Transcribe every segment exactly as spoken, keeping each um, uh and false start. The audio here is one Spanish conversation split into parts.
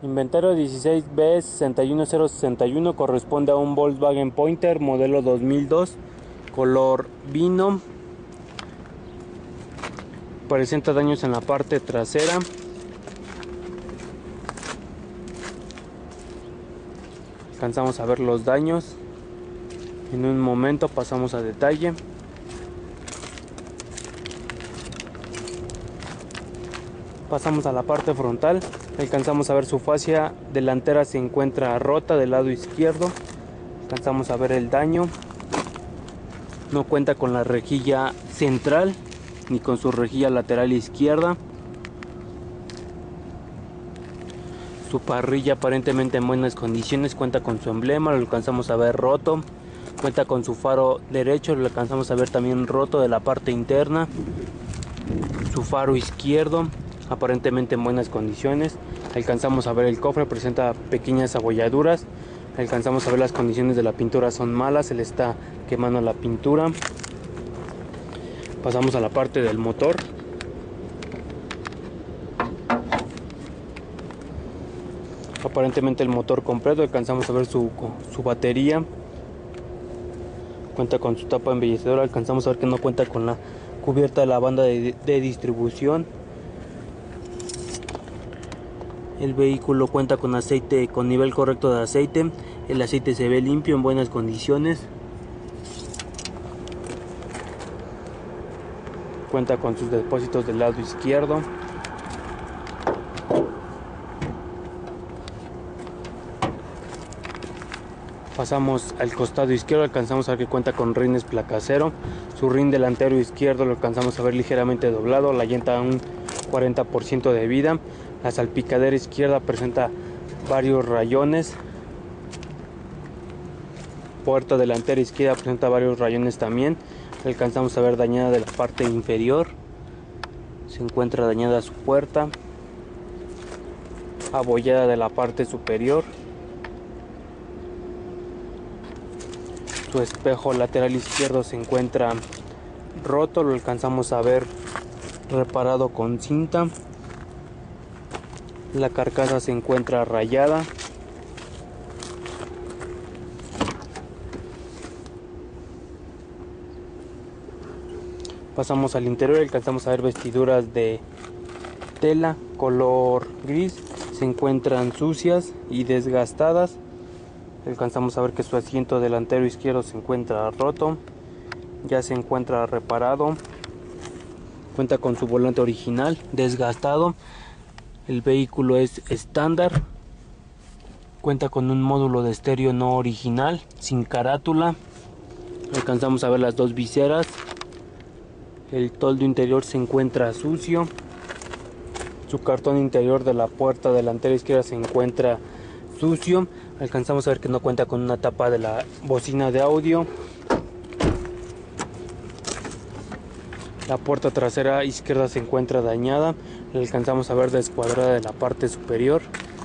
Inventario dieciséis B seis uno cero seis uno, corresponde a un Volkswagen Pointer modelo dos mil dos, color vino. Presenta daños en la parte trasera. Alcanzamos a ver los daños. En un momento pasamos a detalle. Pasamos a la parte frontal. Alcanzamos a ver su fascia delantera se encuentra rota del lado izquierdo. Alcanzamos a ver el daño. No cuenta con la rejilla central ni con su rejilla lateral izquierda. Su parrilla aparentemente en buenas condiciones, cuenta con su emblema, lo alcanzamos a ver roto. Cuenta con su faro derecho, lo alcanzamos a ver también roto de la parte interna. Su faro izquierdo aparentemente en buenas condiciones. Alcanzamos a ver el cofre, presenta pequeñas abolladuras. Alcanzamos a ver las condiciones de la pintura son malas, se le está quemando la pintura. Pasamos a la parte del motor. Aparentemente el motor completo, alcanzamos a ver su, su batería. Cuenta con su tapa embellecedora, alcanzamos a ver que no cuenta con la cubierta de la banda de, de distribución. El vehículo cuenta con aceite, con nivel correcto de aceite. El aceite se ve limpio, en buenas condiciones. Cuenta con sus depósitos del lado izquierdo. Pasamos al costado izquierdo, alcanzamos a ver que cuenta con rines placa cero. Su rin delantero izquierdo lo alcanzamos a ver ligeramente doblado, la llanta a un cuarenta por ciento de vida. La salpicadera izquierda presenta varios rayones. Puerta delantera izquierda presenta varios rayones también. Alcanzamos a ver dañada de la parte inferior. Se encuentra dañada su puerta. Abollada de la parte superior. Su espejo lateral izquierdo se encuentra roto, lo alcanzamos a ver reparado con cinta. La carcasa se encuentra rayada. Pasamos al interior y alcanzamos a ver vestiduras de tela color gris. Se encuentran sucias y desgastadas. Alcanzamos a ver que su asiento delantero izquierdo se encuentra roto. Ya se encuentra reparado. Cuenta con su volante original desgastado. El vehículo es estándar. Cuenta con un módulo de estéreo no original, sin carátula. Alcanzamos a ver las dos viseras. El toldo interior se encuentra sucio. Su cartón interior de la puerta delantera izquierda se encuentra sucio. Alcanzamos a ver que no cuenta con una tapa de la bocina de audio. La puerta trasera izquierda se encuentra dañada. La alcanzamos a ver descuadrada de la parte superior.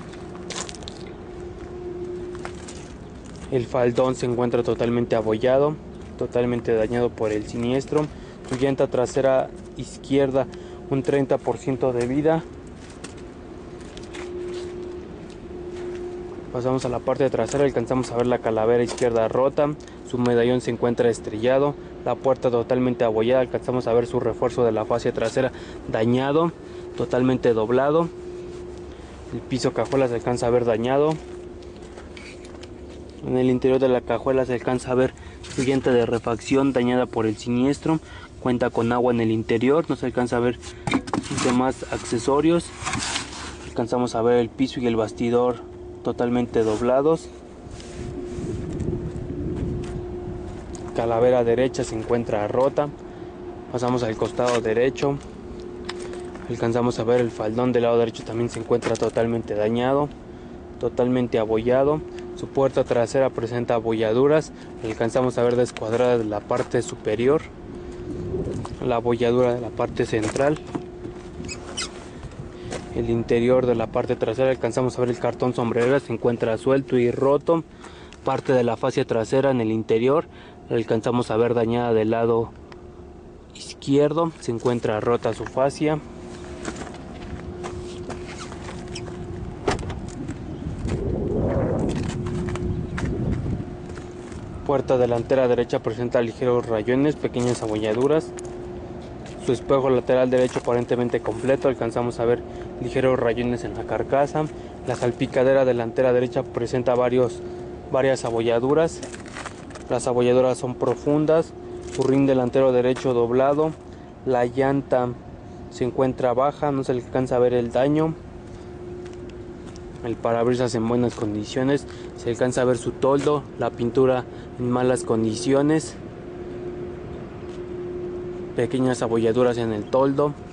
El faldón se encuentra totalmente abollado, totalmente dañado por el siniestro. Su llanta trasera izquierda un treinta por ciento de vida. Pasamos a la parte trasera, alcanzamos a ver la calavera izquierda rota. Su medallón se encuentra estrellado. La puerta totalmente abollada, alcanzamos a ver su refuerzo de la fascia trasera dañado, totalmente doblado. El piso cajuela se alcanza a ver dañado. En el interior de la cajuela se alcanza a ver su llanta de refacción dañada por el siniestro. Cuenta con agua en el interior, no se alcanza a ver sus demás accesorios. Alcanzamos a ver el piso y el bastidor totalmente doblados. Calavera derecha se encuentra rota. Pasamos al costado derecho. Alcanzamos a ver el faldón del lado derecho, también se encuentra totalmente dañado, totalmente abollado. Su puerta trasera presenta abolladuras. Alcanzamos a ver descuadrada de la parte superior, la abolladura de la parte central. El interior de la parte trasera alcanzamos a ver el cartón sombrerera, se encuentra suelto y roto. Parte de la fascia trasera en el interior alcanzamos a ver dañada del lado izquierdo, se encuentra rota su fascia. puerta delantera derecha presenta ligeros rayones, pequeñas abolladuras. Su espejo lateral derecho aparentemente completo, alcanzamos a ver ligeros rayones en la carcasa. La salpicadera delantera derecha presenta varios, varias abolladuras. Las abolladuras son profundas. Su rin delantero derecho doblado. La llanta se encuentra baja, no se le alcanza a ver el daño. El parabrisas en buenas condiciones, se alcanza a ver su toldo, la pintura en malas condiciones. Pequeñas abolladuras en el toldo.